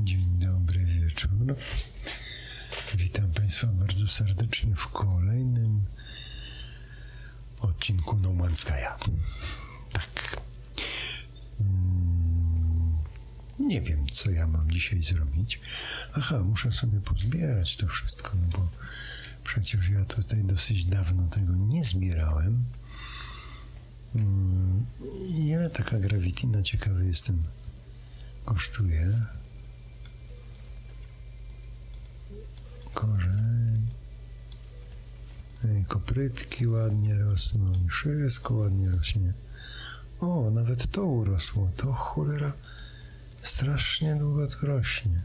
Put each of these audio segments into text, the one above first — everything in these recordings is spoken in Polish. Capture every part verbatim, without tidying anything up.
Dzień dobry wieczór. Witam Państwa bardzo serdecznie w kolejnym odcinku No Man's Sky'a. Tak. Hmm, nie wiem, co ja mam dzisiaj zrobić. Aha, muszę sobie pozbierać to wszystko, no bo przecież ja tutaj dosyć dawno tego nie zbierałem. Hmm, ile taka gravitina, ciekawy jestem, kosztuje? Korzeń. Koprytki ładnie rosną i wszystko ładnie rośnie. O, nawet to urosło. To cholera strasznie długo to rośnie.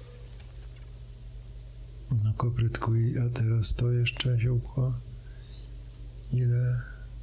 No koprytku, a teraz to jeszcze ziołko. Ile?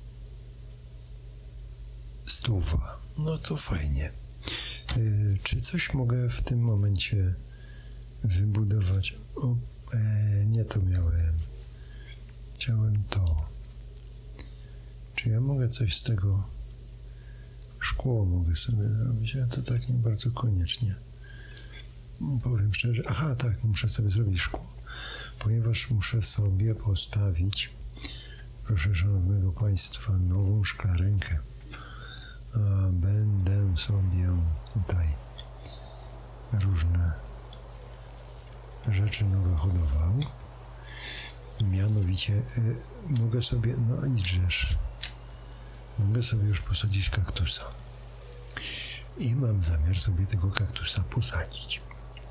Stuwa. No to fajnie. Yy, czy coś mogę w tym momencie wybudować? O, e, nie to miałem. Chciałem to. Czy ja mogę coś z tego? Szkło mogę sobie zrobić, ale to tak nie bardzo koniecznie. Powiem szczerze. Aha, tak, muszę sobie zrobić szkło, ponieważ muszę sobie postawić, proszę szanownego Państwa, nową szklarenkę. A będę sobie tutaj różne rzeczy nowe hodował. Mianowicie y, mogę sobie, no idźżesz, mogę sobie już posadzić kaktusa. I mam zamiar sobie tego kaktusa posadzić.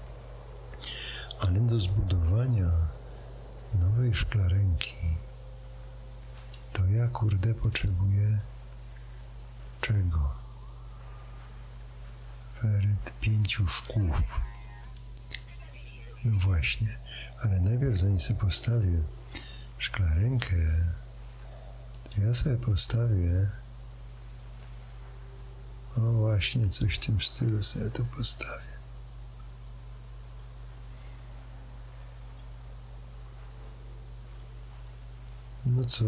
Ale do zbudowania nowej szklarenki to ja, kurde, potrzebuję czego? Feryt pięciu szkłów. No właśnie, ale najpierw zanim sobie postawię szklarenkę, to ja sobie postawię, o właśnie, coś w tym stylu sobie to postawię. No co?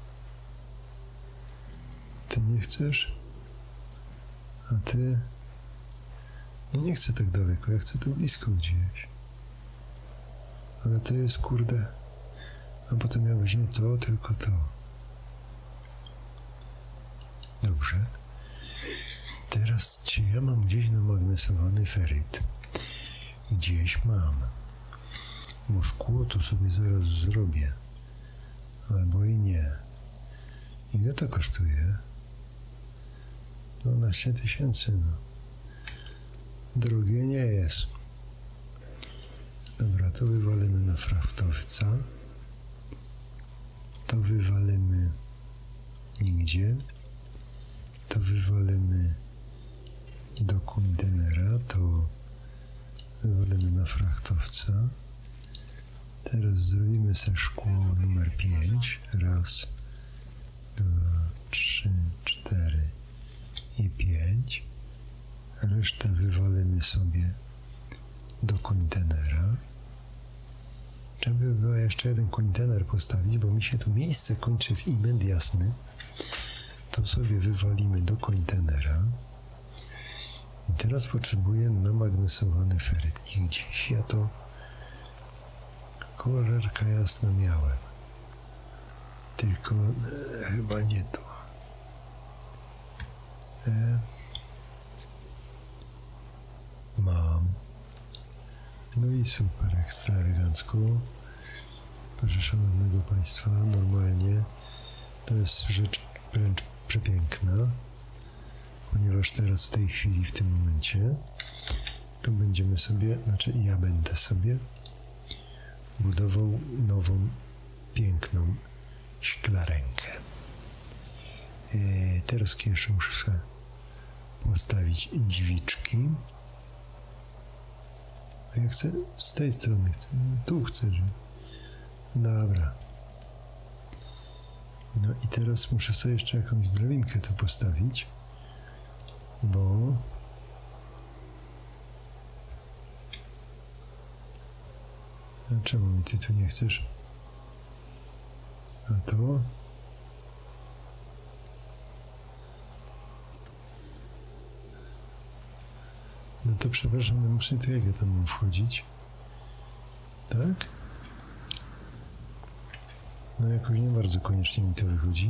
Ty nie chcesz? A ty? No nie chcę tak daleko, ja chcę tu blisko gdzieś. Ale to jest, kurde, a potem miał być nie to, tylko to. Dobrze. Teraz, czy ja mam gdzieś namagnesowany feryt? Gdzieś mam. Bo szkło tu sobie zaraz zrobię. Albo i nie. Ile to kosztuje? dwanaście tysięcy, no. Drogie nie jest. Dobra, to wywalimy na frachtowca. To wywalimy nigdzie. To wywalimy do kontenera. To wywalimy na frachtowca. Teraz zrobimy sobie szkło numer pięć. Raz, dwa, trzy, cztery i pięć. Resztę wywalimy sobie do kontenera. Trzeba by było jeszcze jeden kontener postawić, bo mi się tu miejsce kończy w imend jasny. To sobie wywalimy do kontenera. I teraz potrzebuję namagnesowany feryt. I gdzieś ja to cholerka jasno miałem. Tylko e, chyba nie to. E, mam. No i super, ekstra elegancko. Proszę szanownego Państwa, normalnie to jest rzecz wręcz przepiękna, ponieważ teraz w tej chwili, w tym momencie, tu będziemy sobie, znaczy ja będę sobie budował nową, piękną szklarenkę. E, teraz jeszcze muszę sobie postawić dźwiczki. A ja chcę z tej strony, chcę, tu chcę, że... Dobra. No i teraz muszę sobie jeszcze jakąś drabinkę tu postawić, bo... A czemu mi ty tu nie chcesz? A to? No No to przepraszam, no muszę tu jak ja tam mam wchodzić? Tak? No jakoś nie bardzo koniecznie mi to wychodzi.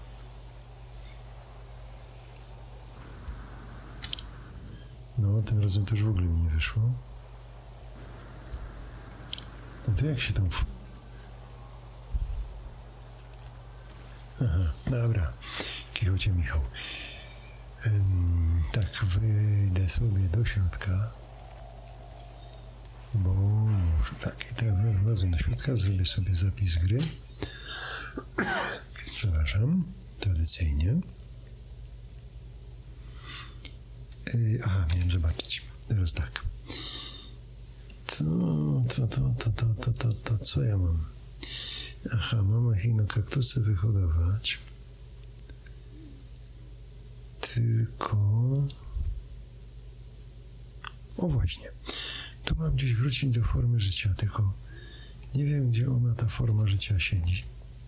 No, tym razem też w ogóle mi nie wyszło. No to jak się tam... W... Aha, dobra. Kichocie Michał. Ym, tak, wyjdę sobie do środka, bo muszę, tak, i tak wchodzę do środka, zrobię sobie zapis gry. Przepraszam, tradycyjnie. Yy, aha, miałem zobaczyć. Teraz tak. To, to, to, to, to, to, to, to, co ja mam? Aha, mam echinokaktusy wyhodować. Tylko... O właśnie. Tu mam gdzieś wrócić do formy życia, tylko nie wiem, gdzie ona, ta forma życia siedzi.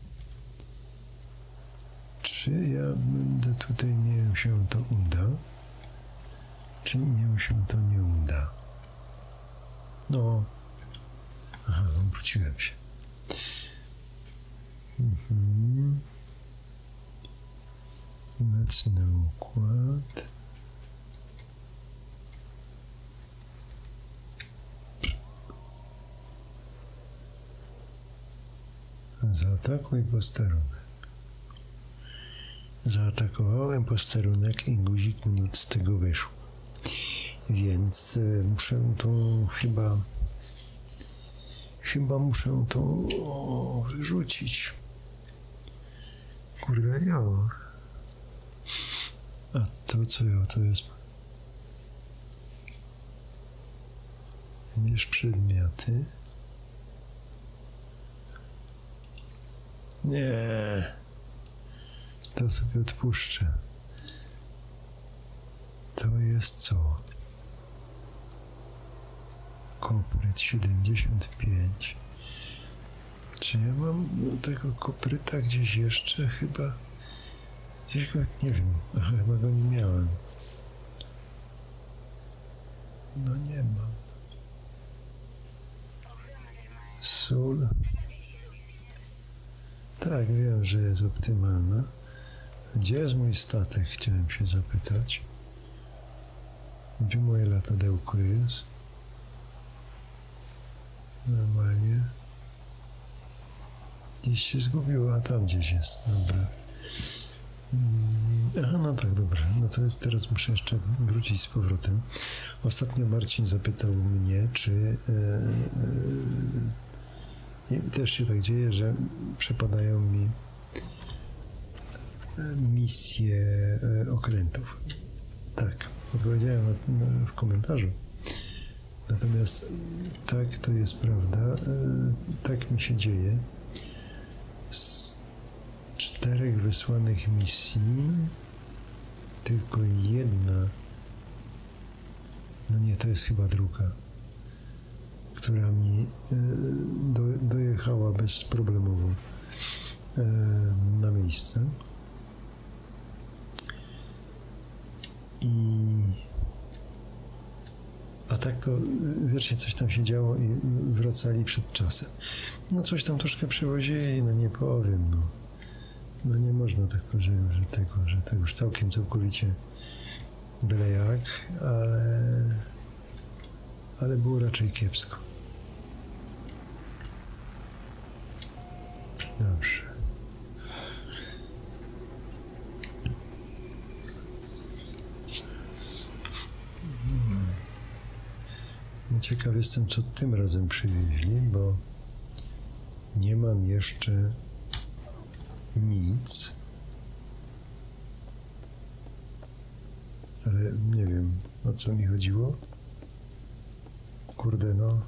Czy ja będę tutaj, mnie się to uda, czy mnie się to nie uda? No. Aha, wróciłem się. Mhm. Obecny układ. Zaatakuj posterunek. Zaatakowałem posterunek i guzik mi nic z tego wyszło. Więc y, muszę to chyba... Chyba muszę to o, wyrzucić. Kurde, ja. A to co ja, to jest... Bierz przedmioty. Nie. To sobie odpuszczę. To jest co? Kopryt siedemdziesiąt pięć. Czy ja mam tego kopryta gdzieś jeszcze? Chyba... Gdzieś go, nie wiem. Ach, chyba go nie miałem. No nie mam. Sól. Tak, wiem, że jest optymalna. Gdzie jest mój statek? Chciałem się zapytać. Gdzie moje latadełko jest? Normalnie. Gdzieś się zgubiło, a tam gdzieś jest. Dobra. Aha, no tak, dobra. No to teraz muszę jeszcze wrócić z powrotem. Ostatnio Marcin zapytał mnie, czy yy, yy, też się tak dzieje, że przepadają mi misje yy, okrętów. Tak, odpowiedziałem na, na, w komentarzu. Natomiast tak, to jest prawda. Yy, tak mi się dzieje. Z czterech wysłanych misji tylko jedna, no nie, to jest chyba druga, która mi do, dojechała bezproblemowo na miejsce. I a tak to, wiecie, coś tam się działo i wracali przed czasem. No coś tam troszkę przewozili, no nie powiem, no. No nie można tak powiedzieć, że tego, że tego już całkiem, całkowicie byle jak, ale, ale było raczej kiepsko. Dobrze. Ciekaw jestem, co tym razem przywieźli, bo nie mam jeszcze nic, ale nie wiem, o co mi chodziło. Kurde, no.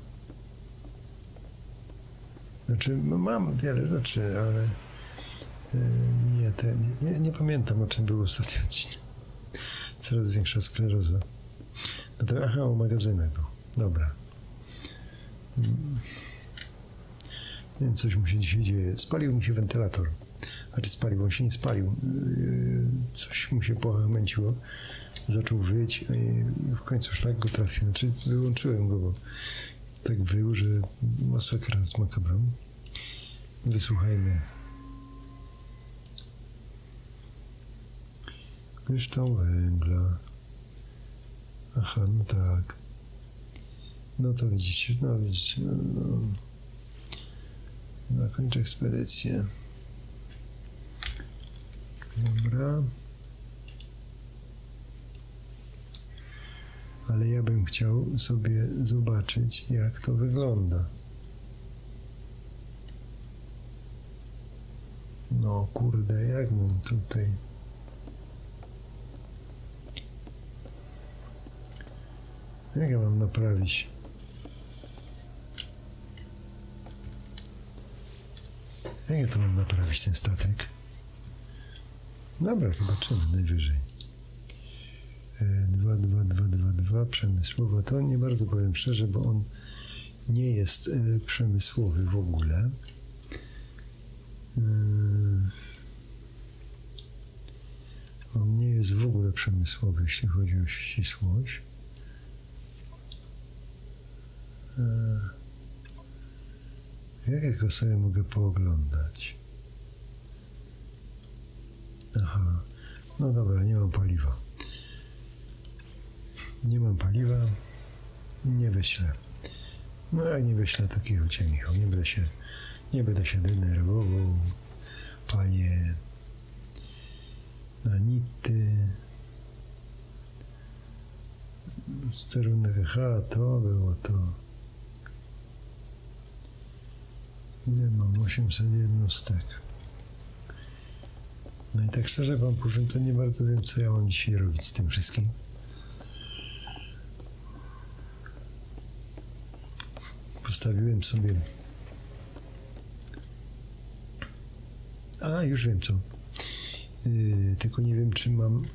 Znaczy, no mam wiele rzeczy, ale yy, nie, te, nie, nie, nie pamiętam, o czym był ostatni odcinek. Coraz większa skleroza. No to, aha, o magazynach był. Dobra. Hmm. Nie wiem, coś mu się dzisiaj dzieje. Spalił mi się wentylator. Znaczy spalił, on się nie spalił. Coś mu się pochmęciło. zaczął wyć i w końcu szlak go trafił. Znaczy wyłączyłem go, bo tak wył, że masakra z makabrą. Wysłuchajmy. Kryształ węgla. Aha, no tak. No to widzicie, no widzicie, no, no. Zakończę ekspedycję. Dobra. Ale ja bym chciał sobie zobaczyć, jak to wygląda. No kurde, jak mam tutaj... Jak ja mam naprawić? Jak ja to mam naprawić, ten statek? Dobra, zobaczymy najwyżej. dwa, dwa, dwa, dwa, dwa, przemysłowa. To nie bardzo powiem szczerze, bo on nie jest y, przemysłowy w ogóle. Y, on nie jest w ogóle przemysłowy, jeśli chodzi o ścisłość. Y, jak ja go sobie mogę pooglądać? Aha, no dobra, nie mam paliwa. Nie mam paliwa, nie wyślę. No jak nie wyślę, to kichał cię, Michał. Nie będę się, nie będę się denerwował, panie. Na nity. Sterunek, aha, to było to. Ile mam? osiemset jednostek. No i tak szczerze wam powiem, to nie bardzo wiem, co ja mam dzisiaj robić z tym wszystkim. Postawiłem sobie... A, już wiem co. Yy, tylko nie wiem, czy mam...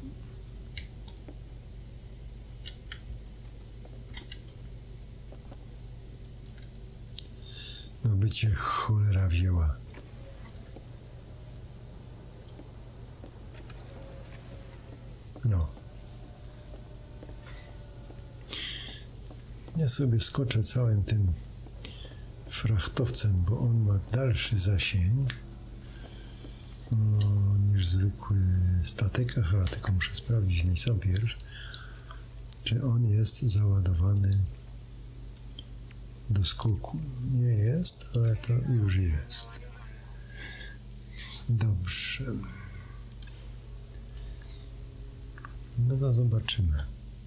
No by cię cholera wzięła. No. Ja sobie skoczę całym tym frachtowcem, bo on ma dalszy zasięg no, niż zwykły statek. Aha, tylko muszę sprawdzić na sam pierwszy, czy on jest załadowany do skoku. Nie jest, ale to już jest. Dobrze. No to zobaczymy.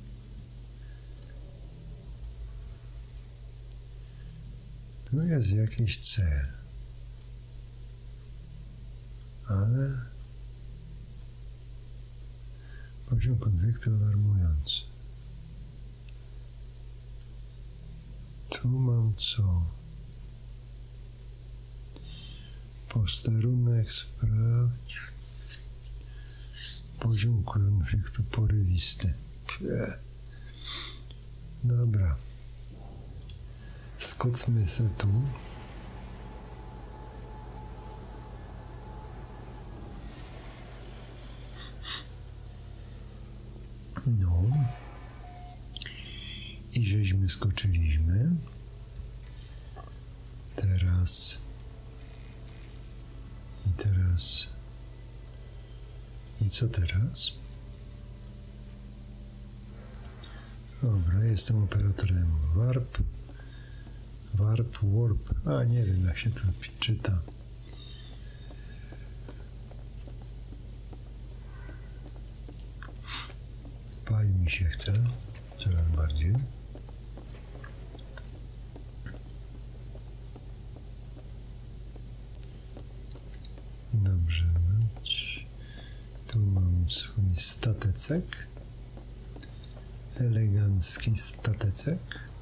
Tu jest jakiś cel. Ale poziom konfliktu alarmujący. Tu mam co? Posterunek sprawdź. Poziom konfliktu porywisty. Pie. Dobra. Skoczmy se tu. No. I żeśmy skoczyliśmy. Teraz. I teraz. I co teraz? Dobra, jestem operatorem warp. Warp, warp. A, nie wiem, jak się to czyta. Pali mi się chce. Coraz bardziej. Dobrze. Tu mam swój statecek. Elegancki statecek.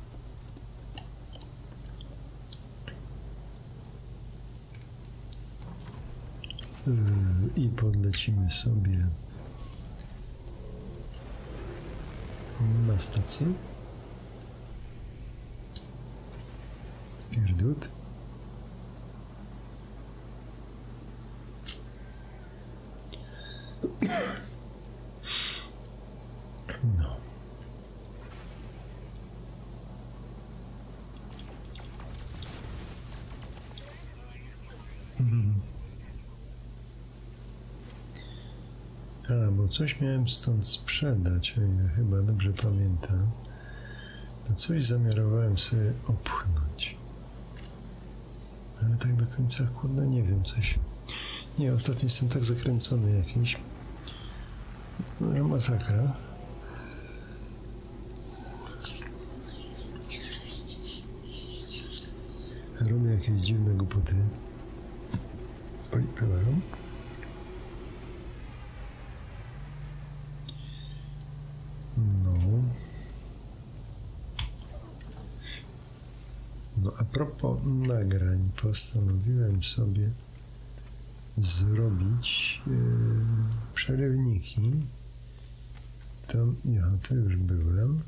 I podlecimy sobie na stację. Pierdut. A, bo coś miałem stąd sprzedać, o ile chyba dobrze pamiętam. To coś zamiarowałem sobie opchnąć. Ale tak do końca, kurde, nie wiem, coś... Nie, ostatnio jestem tak zakręcony jakiś. No, masakra. Robię jakieś dziwne głupoty. Oj, przepraszam. No. No, a propos nagrań, postanowiłem sobie zrobić yy, przerywniki. To, ja, to już byłem.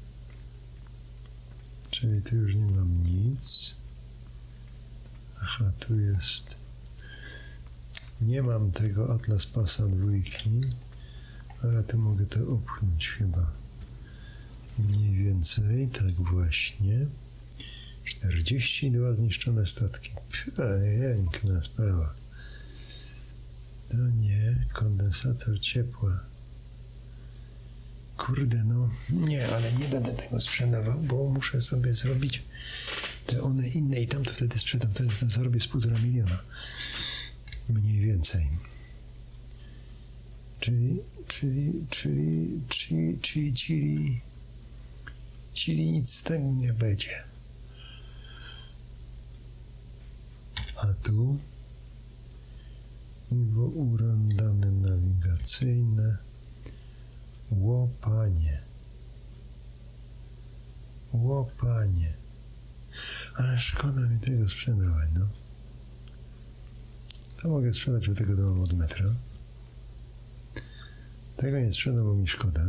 Czyli tu już nie mam nic. Aha, tu jest. Nie mam tego Atlas Passa dwójki, ale tu mogę to opchnąć chyba. Mniej więcej, tak właśnie. czterdzieści dwa zniszczone statki. Piękna sprawa. To nie, kondensator ciepła. Kurde, no nie, ale nie będę tego sprzedawał, bo muszę sobie zrobić te one inne i tam to wtedy sprzedam, wtedy to zarobię z półtora miliona. Mniej więcej. Czyli, czyli, czyli, czyli, czyli, czyli, czyli nic z tego nie będzie. A tu niwo uran, dane nawigacyjne. Łopanie. Łopanie. Ale szkoda mi tego sprzedawać, no. To mogę sprzedać, bo tego domu od metra. Tego nie sprzedam, bo mi szkoda.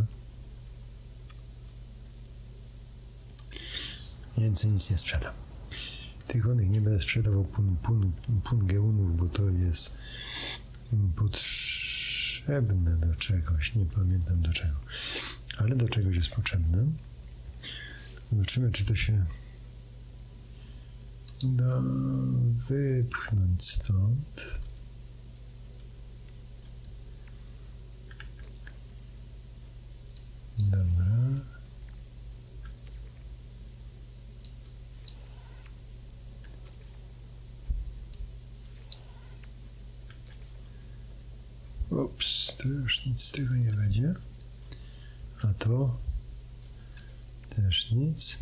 Więcej nic nie sprzedam. Tych onych nie będę sprzedawał pun, pun, pungeunów, bo to jest potrzebne do czegoś. Nie pamiętam do czego. Ale do czegoś jest potrzebne. Zobaczymy, czy to się da wypchnąć stąd. Dobra. Ups, to już nic z tego nie będzie. A to też nic.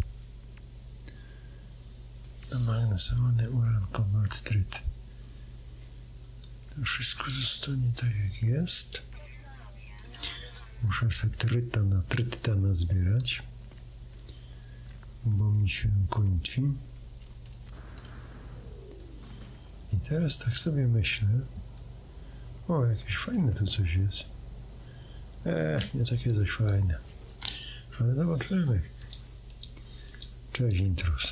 Magnesowany uran, kobalt, tryt. To wszystko zostanie tak jak jest. Muszę sobie trytana, trytana zbierać, bo mi się kończy. I teraz tak sobie myślę, o, jakieś fajne tu coś jest. Eee, nie takie coś fajne. Ale zobaczymy. Cześć, intruz.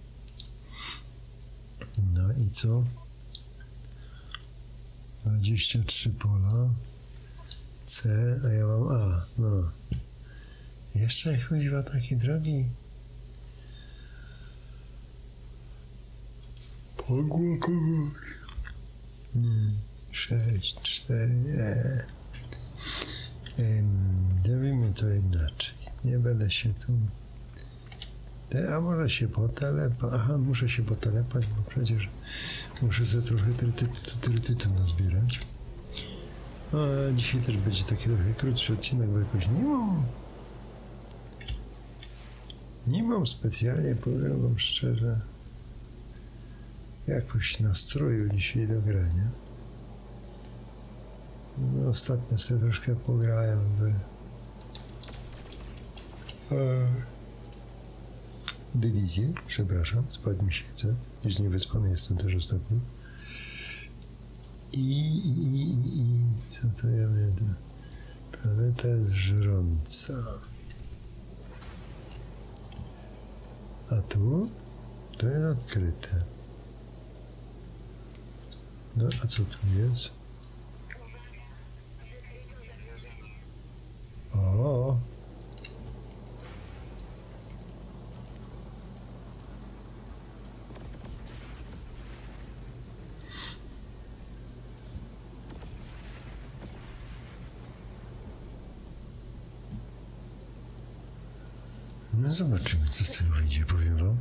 No i co? dwadzieścia trzy pola. C, a ja mam A. No. Jeszcze chuźwa taki drogi. Pogła kogoś. Nie. sześć, cztery, e. Zrobimy to inaczej. Nie będę się tu... Te, a może się potelepać? Aha, muszę się potelepać, bo przecież muszę sobie trochę trytytu nazbierać. A dzisiaj też będzie taki trochę krótszy odcinek, bo jakoś nie mam... Nie mam specjalnie, powiem wam szczerze, jakoś nastroju dzisiaj do grania. No, ostatnio sobie troszkę pograłem w e, dywizję, przepraszam, spać mi się chce, już niewyspany jestem też ostatnio. I, i, i, i co to ja wiem? Planeta jest żrąca. A tu? To jest odkryte. No, a co tu jest? O! No zobaczymy, co z tego wyjdzie, powiem wam.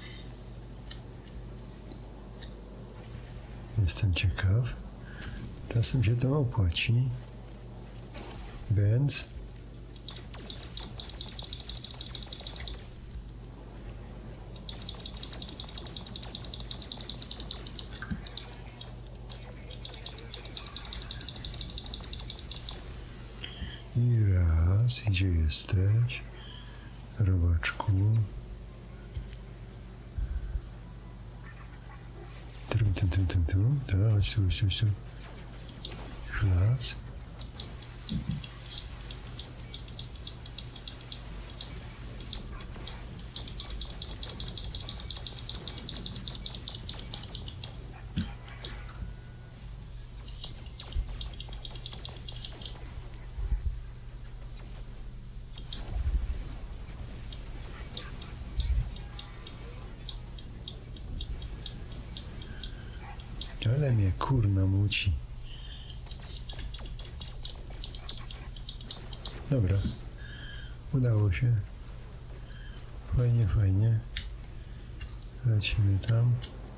Jestem ciekaw. Czasem się to opłaci. Więc i raz, gdzie jesteś, robaczku? Trum, tum, tum, tum, tum. Tak, chodź tu, chodź tu, chodź tu. Raz. Ale mnie kurna muci. Dobra. Udało się. Fajnie, fajnie. Lecimy tam.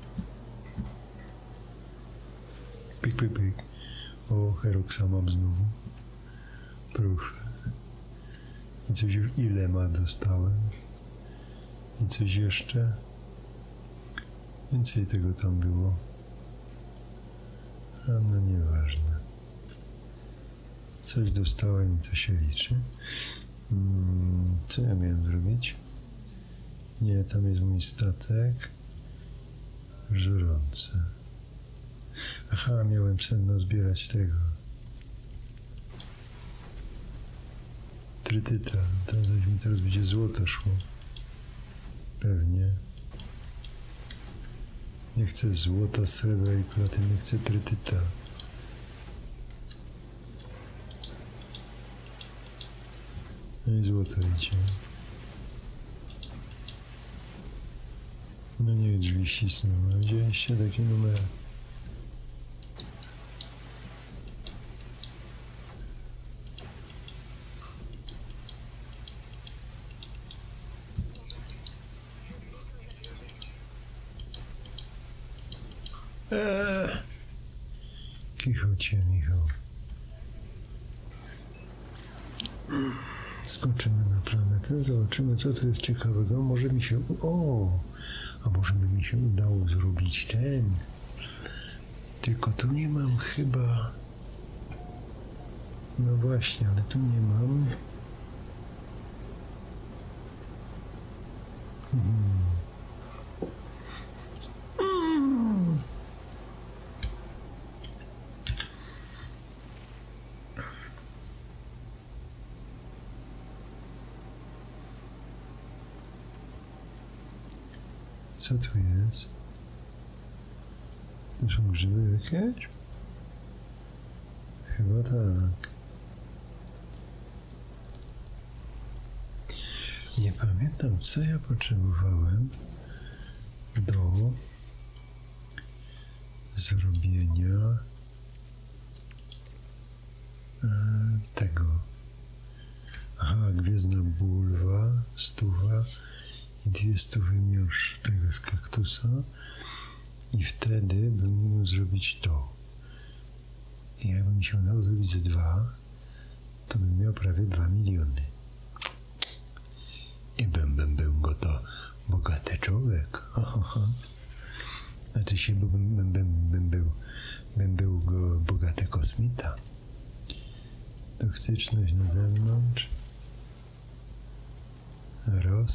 Pyk, pyk, pyk. O, Heroksa mam znowu. Proszę. I coś już ile ma dostałem. I coś jeszcze. Więcej tego tam było. A no nieważne. Coś dostałem i to się liczy. Hmm, co ja miałem zrobić? Nie, tam jest mój statek. Żrące. Aha, miałem senno zbierać tego. Trytyta. To mi teraz będzie złoto szło. Pewnie. Nie chcę złota, srebra i platyny, chcę trytyta. No i złoto idzie. No nie, drzwi ścisną. No widzieliście takie numery? Eee. Kichocie, Michał. Skoczymy na planetę, zobaczymy, co to jest ciekawego. Może mi się... O! A może by mi się udało zrobić ten. Tylko tu nie mam chyba... No właśnie, ale tu nie mam. Hmm. Co tu jest? To są grzyby jakieś? Chyba tak. Nie pamiętam, co ja potrzebowałem do zrobienia e, tego. Aha, gwiezdna bulwa, stuwa i dwie stówy miąższ tego z kaktusa i wtedy bym mógł zrobić to. I jakby mi się udało zrobić ze dwa, to bym miał prawie dwa miliony. I bym, bym był go to bogaty człowiek. Znaczy się, bym, bym, bym, bym, był, bym był go bogaty kosmita. Toksyczność na zewnątrz. Roz.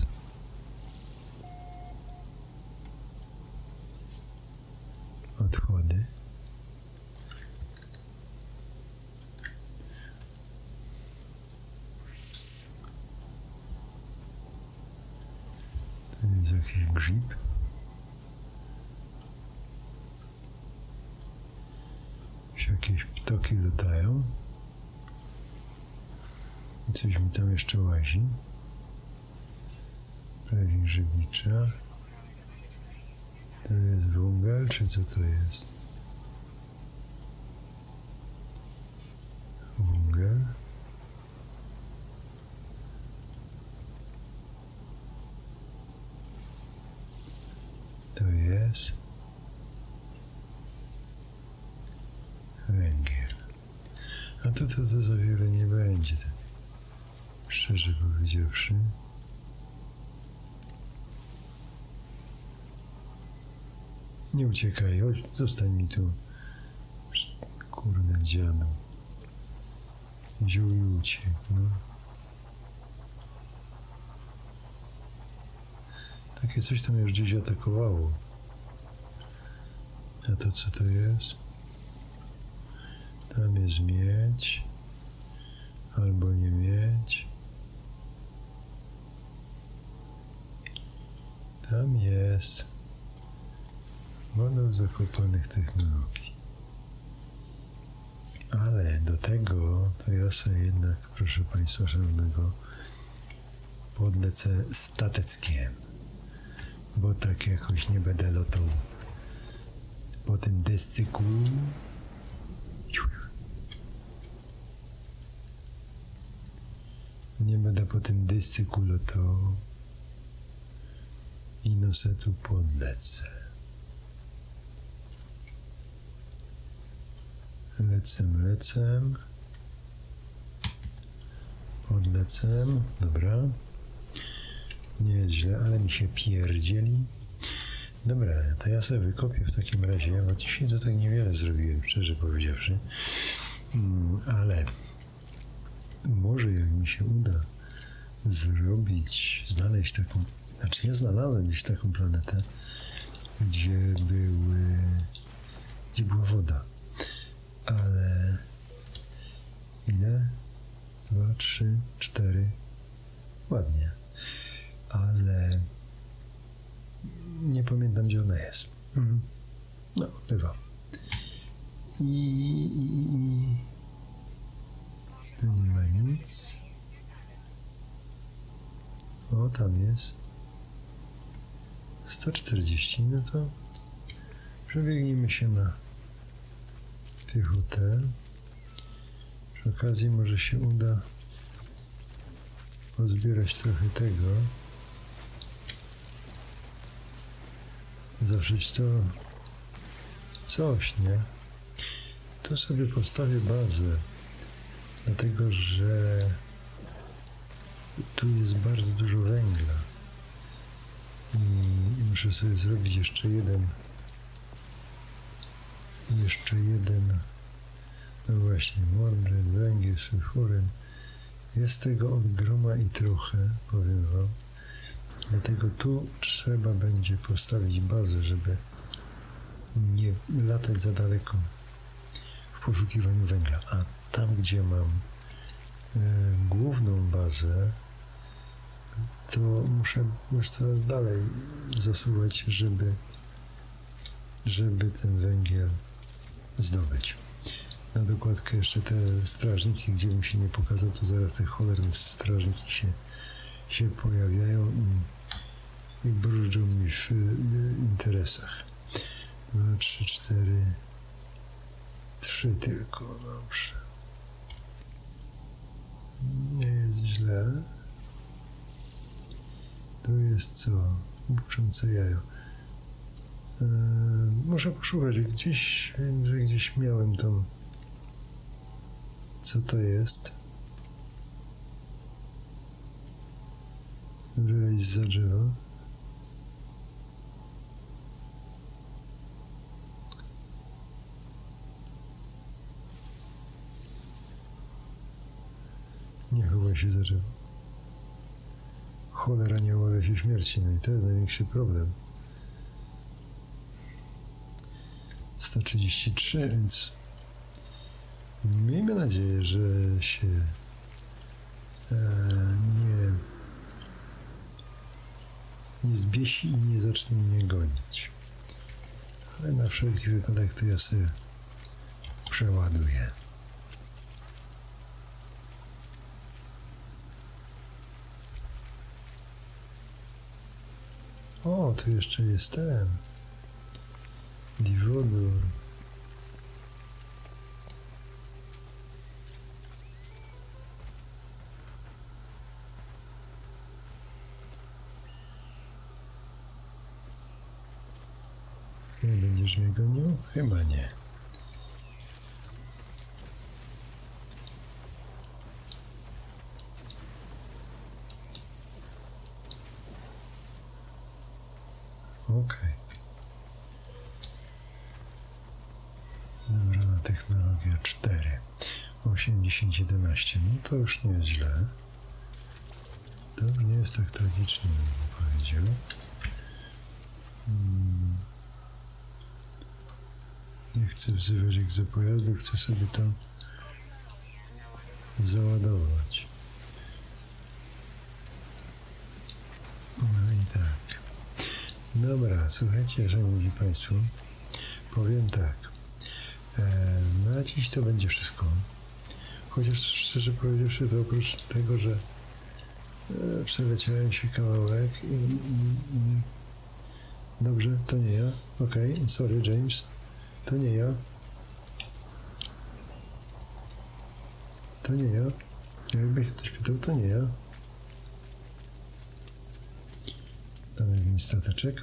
Odchody. To jest jakiś grzyb. Jakieś ptoki latają. I coś mi tam jeszcze łazi. Prawie grzybicza. To jest wągal, czy co to jest? Wągal. jest? Węgiel. A to, to, to za wiele nie będzie, tak szczerze powiedziawszy. Nie uciekaj, chodź, zostań mi tu. Kurde, dziadu. Wziął i uciekł, no. Takie coś tam już gdzieś atakowało. A to co to jest? Tam jest miedź. Albo nie miedź. Tam jest model zakopanych technologii. Ale do tego to ja sobie jednak, proszę Państwa szanownego, podlecę stateckiem, bo tak jakoś nie będę lotał po tym dyscyku. Nie będę po tym dyscyku lotał i no se tu podlecę. Lecę, lecę. Podlecę. Dobra. Nie jest źle, ale mi się pierdzieli. Dobra, to ja sobie wykopię w takim razie, bo dzisiaj to tak niewiele zrobiłem, szczerze powiedziawszy. Hmm, ale może jak mi się uda zrobić, znaleźć taką, znaczy ja znalazłem gdzieś taką planetę, gdzie były, gdzie była woda. Ale ile? Dwa, trzy, cztery. Ładnie. Ale nie pamiętam, gdzie ona jest. Mhm. No, bywa. I, i, i tu nie ma nic. O, tam jest. sto czterdzieści, no to przebiegnijmy się na piechotę. Przy okazji może się uda pozbierać trochę tego. Zawrzeć to coś, nie? To sobie postawię bazę, dlatego że tu jest bardzo dużo węgla i muszę sobie zrobić jeszcze jeden jeszcze jeden no właśnie, mordred, węgiel, sulfuryn. Jest tego od groma i trochę, powiem wam. Dlatego tu trzeba będzie postawić bazę, żeby nie latać za daleko w poszukiwaniu węgla. A tam, gdzie mam e, główną bazę, to muszę już coraz dalej zasuwać, żeby, żeby ten węgiel zdobyć. Na dokładkę jeszcze te strażniki, gdzie bym się nie pokazał, to zaraz te cholerne strażniki się, się pojawiają i, i brużdżą mi w interesach. Dwa, trzy, cztery, trzy tylko, dobrze. Nie jest źle. Tu jest co? Buczące jajo. Eee, muszę poszukać gdzieś, wiem, że gdzieś miałem tą. Co to jest? Wyleźć za drzewa. Nie chowaj się za drzewo. Cholera, nie obawia się śmierci, no i to jest największy problem. sto trzydzieści trzy, więc miejmy nadzieję, że się e, nie, nie zbiesi i nie zacznie mnie gonić. Ale na wszelki wypadek to ja sobie przeładuję. O, tu jeszcze jest ten Diwodor. Będziesz mnie gonił? Chyba nie. Okej. Zebrana technologia cztery. osiem, dziesięć, jedenaście. No to już nie jest źle. To już nie jest tak tragicznie, bym powiedział. Hmm. Nie chcę wzywać egzopojazdu, chcę sobie to załadować. No i tak. Dobra, słuchajcie, szanowni państwo, powiem tak. E, na dziś to będzie wszystko. Chociaż szczerze powiedziawszy, to oprócz tego, że e, przeleciałem się kawałek i, i, i... Dobrze, to nie ja. Okej, okay, sorry James. To nie ja. To nie ja. Jakby ktoś pytał, to nie ja. Tam jakiś stateczek.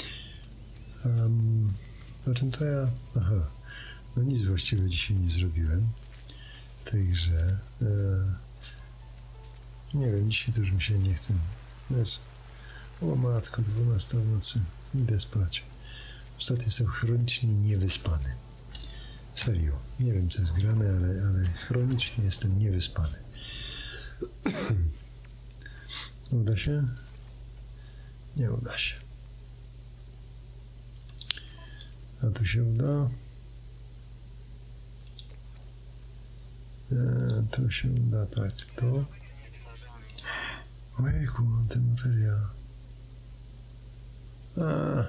Um, o czym to ja? Aha. No nic właściwie dzisiaj nie zrobiłem w tej grze. E, nie wiem, dzisiaj to już mi się nie chce. Wiesz, o matko, dwunasta w nocy. Idę spać. Ostatnio jestem chronicznie niewyspany. Serio. Nie wiem, co jest grane, ale, ale chronicznie jestem niewyspany. Uda się? Nie uda się. A tu się uda? E, tu się uda tak, to. Ojejku, mam ten materiał. A.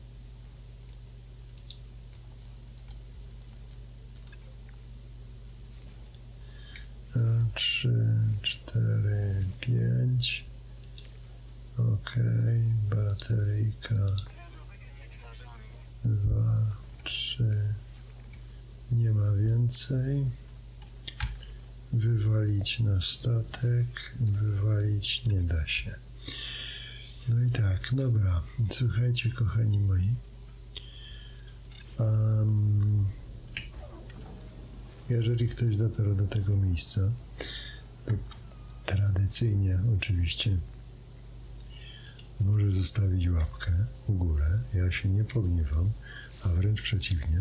Trzy, cztery, pięć. Okej, bateryjka. Dwa, trzy. Nie ma więcej. Wywalić na statek. Wywalić nie da się. No i tak, dobra. Słuchajcie, kochani moi. Um, jeżeli ktoś dotarł do tego miejsca, to tradycyjnie oczywiście może zostawić łapkę w górę. Ja się nie pogniewam, a wręcz przeciwnie.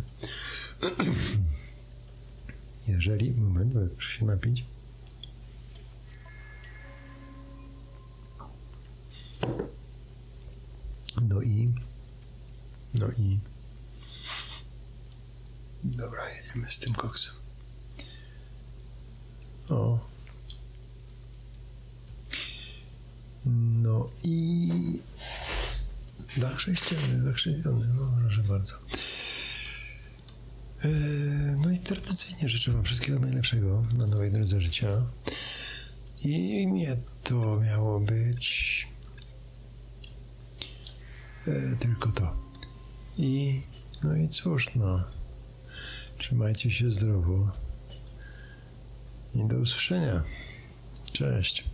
Jeżeli... Moment, muszę się napić. No i... No i... Dobra, jedziemy z tym koksem. O. No i... Dach sześcienny, dach sześcienny, no proszę bardzo. Eee, no i tradycyjnie życzę wam wszystkiego najlepszego na nowej drodze życia. I nie to miało być... Eee, tylko to. I... No i cóż, no. Trzymajcie się zdrowo. I do usłyszenia. Cześć.